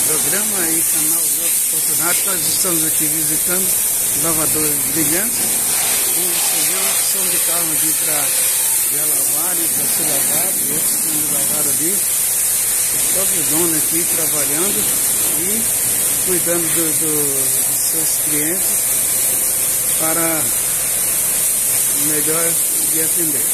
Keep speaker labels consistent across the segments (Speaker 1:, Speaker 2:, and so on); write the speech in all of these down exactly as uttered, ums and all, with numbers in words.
Speaker 1: Programa e canal Jota Fortunato. Nós estamos aqui visitando lavadores brilhantes. Como você vê, uma opção de carro aqui para lavar e para ser lavado, outros sendo lavados ali. O próprio dono aqui trabalhando e cuidando do, do, dos seus clientes para melhor de atender.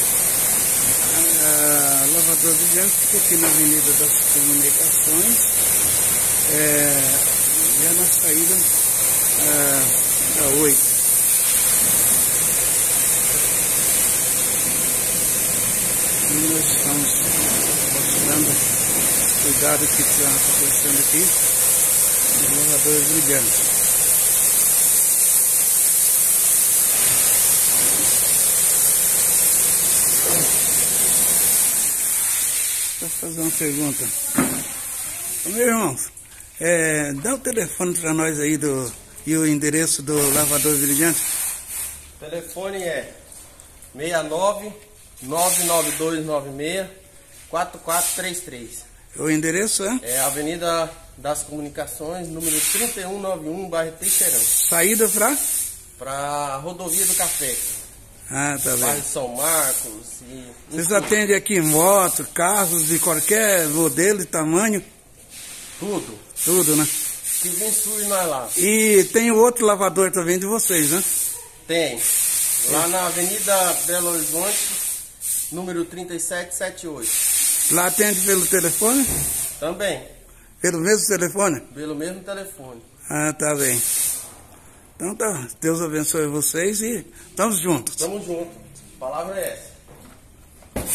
Speaker 1: A lavador brilhante fica aqui na Avenida das Comunicações, é, já na saída é, da oito. E nós estamos mostrando o cuidado que está acontecendo aqui dos lavadores brilhantes. Deixa eu fazer uma pergunta. Meu irmão, é, dá o telefone para nós aí do, e o endereço do lavador brilhante.
Speaker 2: O telefone é seis nove nove nove dois nove seis quatro quatro três três.
Speaker 1: O endereço é?
Speaker 2: É Avenida das Comunicações, número trinta e um noventa e um, bairro Teixeirão.
Speaker 1: Saída para?
Speaker 2: Para Rodovia do Café.
Speaker 1: Ah, tá bem.
Speaker 2: Bairro São Marcos. E...
Speaker 1: Vocês atendem aqui moto, carros de qualquer modelo e tamanho?
Speaker 2: Tudo.
Speaker 1: Tudo, né?
Speaker 2: Se vem surge, nós lá.
Speaker 1: E tem o outro lavador também de vocês, né?
Speaker 2: Tem. Lá na Avenida Belo Horizonte, número trinta e sete setenta e oito.
Speaker 1: Lá atende pelo telefone?
Speaker 2: Também.
Speaker 1: Pelo mesmo telefone?
Speaker 2: Pelo mesmo telefone.
Speaker 1: Ah, tá bem. Então tá. Deus abençoe vocês e estamos juntos.
Speaker 2: Tamo junto. A palavra é essa.